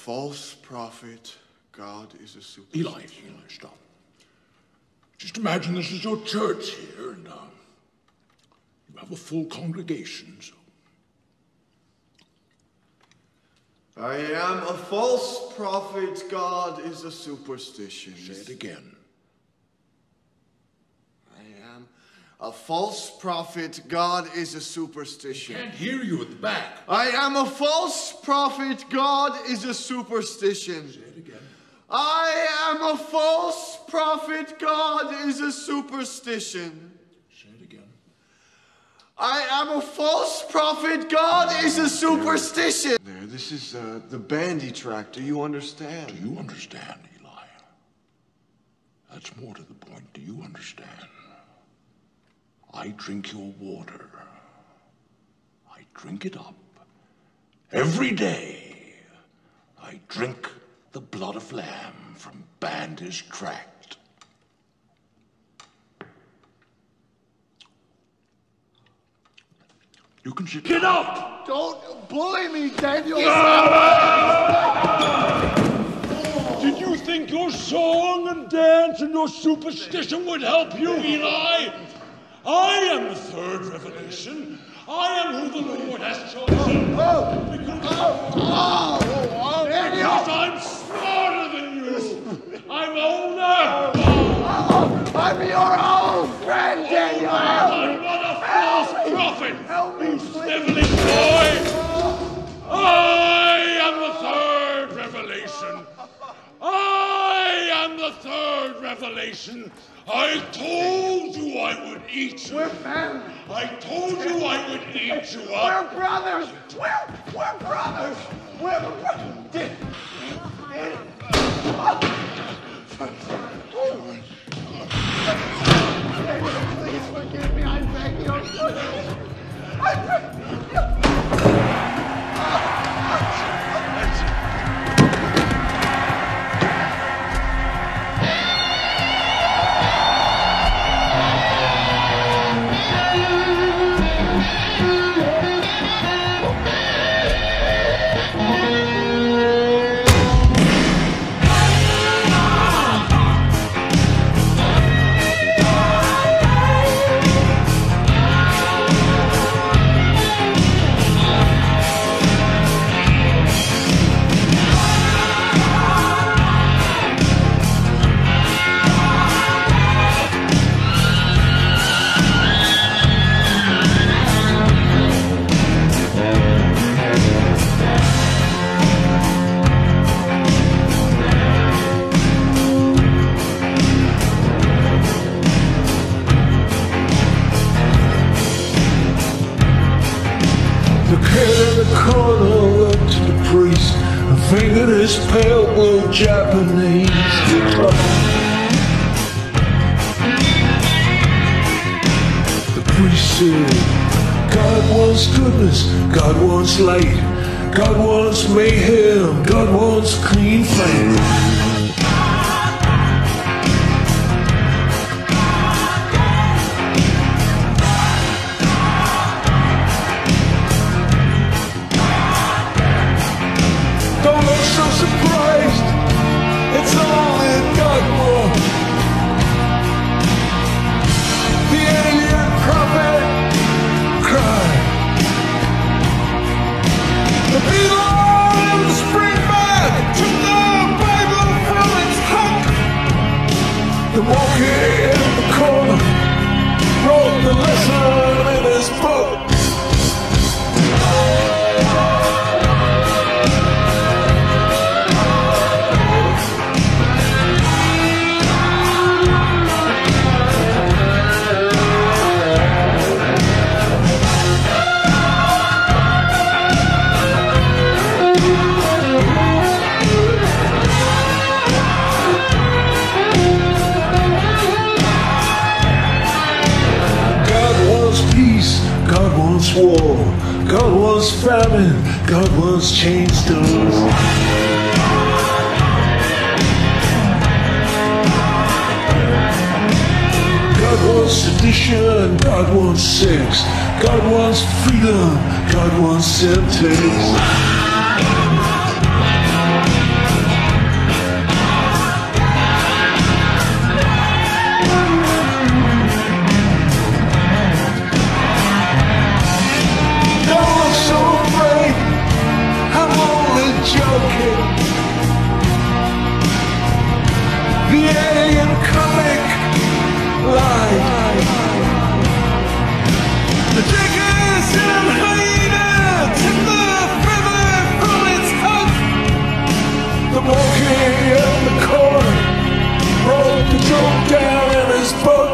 false prophet. God is a super. Eli, stop. Just imagine this is your church here, and you have a full congregation, so. I am a false prophet. God is a superstition. Say it again. I am a false prophet. God is a superstition. I can't hear you at the back. I am a false prophet. God is a superstition. Say it again. I am a false prophet. God is a superstition. Say it again. I am a false prophet. God is a superstition. There, this is the bandy track. Do you understand? Do you understand, Eli? That's more to the point. Do you understand? I drink your water. I drink it up. Every day, I drink the blood of lamb from Bandy's tract. You can sit. Get up! Don't bully me, Daniel. Did you think your song and dance and your superstition would help you, Eli? I am the third revelation. I am who the Lord has chosen. Because I'm smarter than you. I'm older. I'm your old friend, Daniel. I'm not a false prophet. Help me, please. Sniveling boy. I am the third revelation. I am the third revelation. I told you I would eat you. We're family. I told you I would eat you up. We're brothers. We're brothers. We're brothers. Please forgive me. I beg you. I beg you. Fingered his pale blue Japanese guitar. The priest said, God wants goodness, God wants light, God wants mayhem, God wants clean flame. The monkey in the corner wrote the lesson in his book. God wants war, God wants famine, God wants chain stones. God wants sedition, God wants sex, God wants freedom, God wants sentence. the alien comic line. The diggers and hyena tip the feather from its hoof. The monkey in the corner wrote the joke down in his book.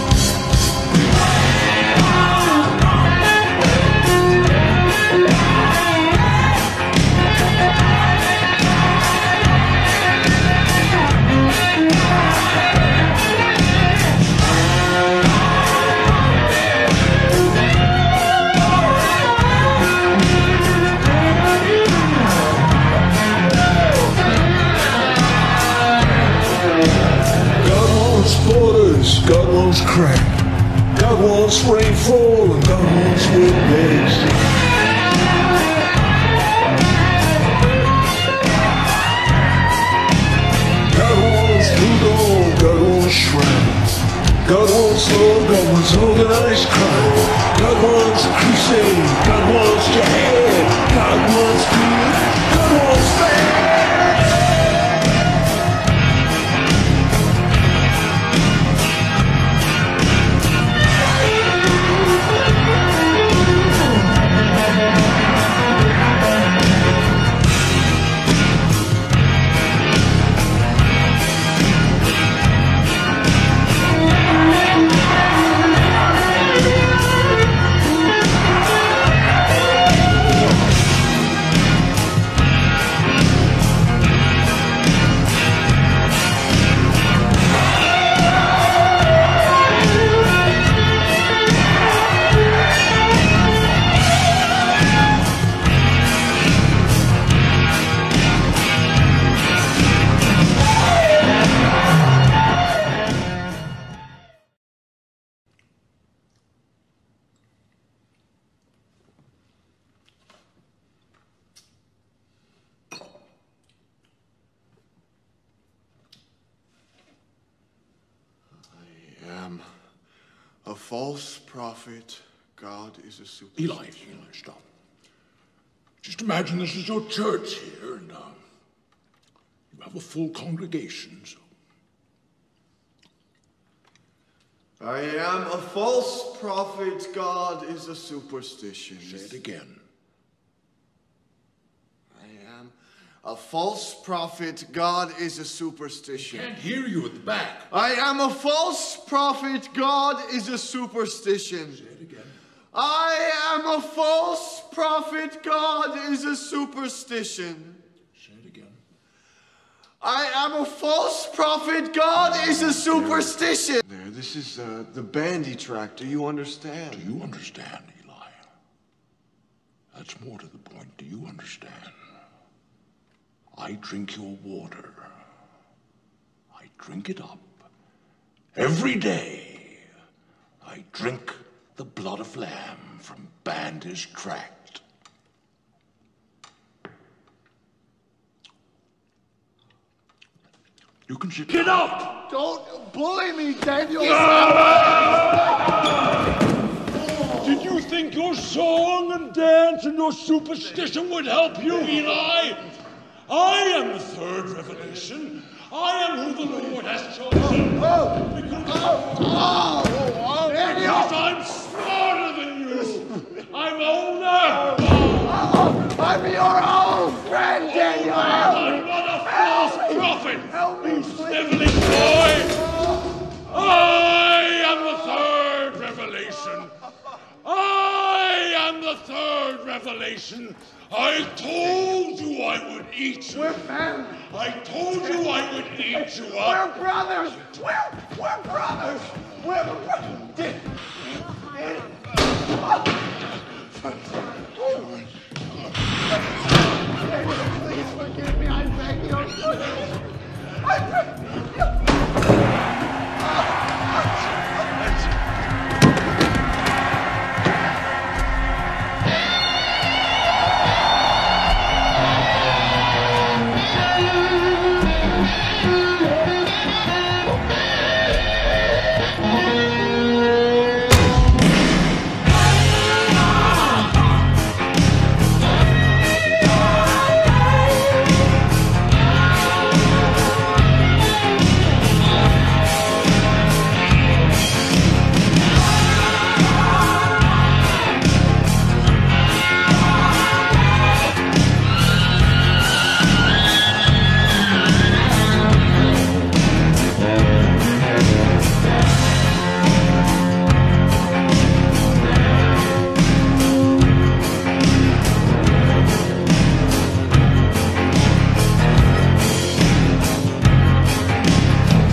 God wants crack, God wants rainfall, and God wants windbags. God wants voodoo, God wants shrine. God wants law, God wants organized crime. God wants a crusade, God wants jihad. God wants good, God wants bad. A false prophet. God is a super. Eli, stop. Just imagine this is your church here, and you have a full congregation, so. I am a false prophet. God is a superstition. Say it again. I am a false prophet. God is a superstition. I can't hear you at the back. I am a false prophet. God is a superstition. Say it again. I am a false prophet. God is a superstition. Say it again. I am a false prophet. God is a superstition. There, this is the bandy track. Do you understand? Do you understand, Eli? That's more to the point. Do you understand? I drink your water. I drink it up. Every day, I drink the blood of lamb from Bandy's tract. You can sit Get down. up! Don't bully me, Daniel. Did you think your song and dance and your superstition would help you, Eli? I am the third revelation. I am who the Lord has chosen. Because I'm smarter than you. I'm older. I'm your old friend, Daniel. I'm not a false prophet. Help me, You please. sniveling boy. I am the third revelation. I am the third revelation. I told you I would eat you. We're family. I told you I would eat you up. We're brothers. We're brothers. Please forgive me. I beg you. I beg you.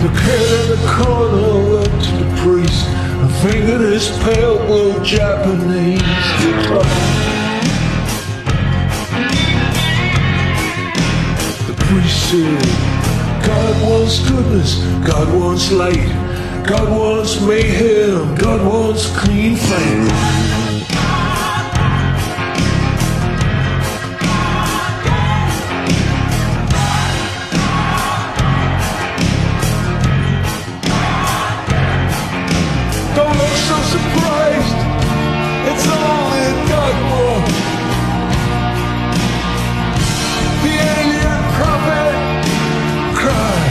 The cat in the corner went to the priest and fingered his pale blue Japanese guitar. The priest said, God wants goodness, God wants light, God wants mayhem, God wants clean flame. Don't look so surprised, it's only Dogma. The alien prophet cried.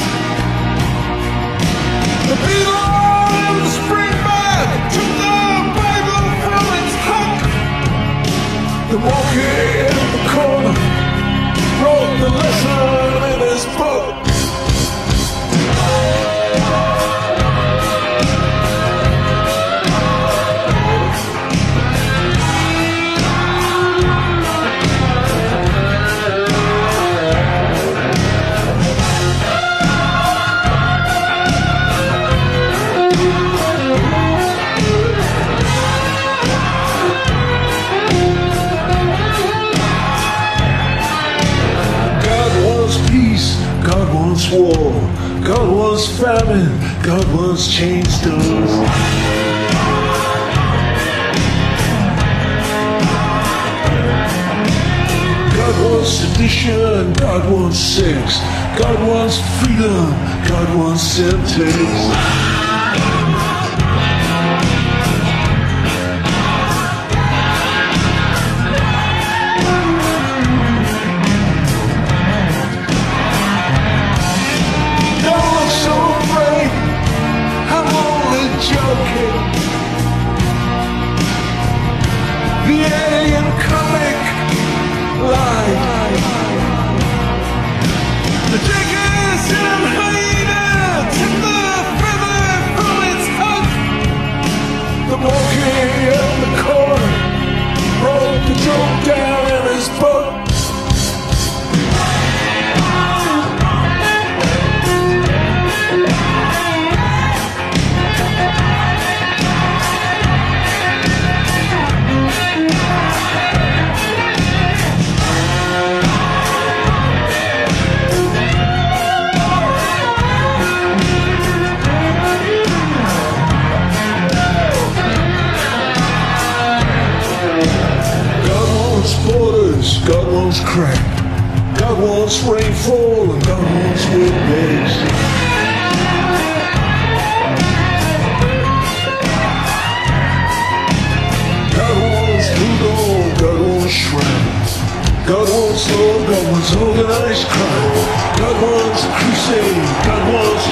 The beetle and the springback took the Bible from its hook. The monkey in the corner wrote the lesson in his book. God wants war, God wants famine, God wants chain stones. God wants sedition, God wants sex, God wants freedom, God wants sentence. The alien comic line. The diggers in hyena took the feather from its hook. The monkey in the corner wrote the joke down in his book. God wants crack, God wants rainfall, and God wants windbags. God wants voodoo, God wants shrines, God wants law, God wants organized crime, God wants crusade, God wants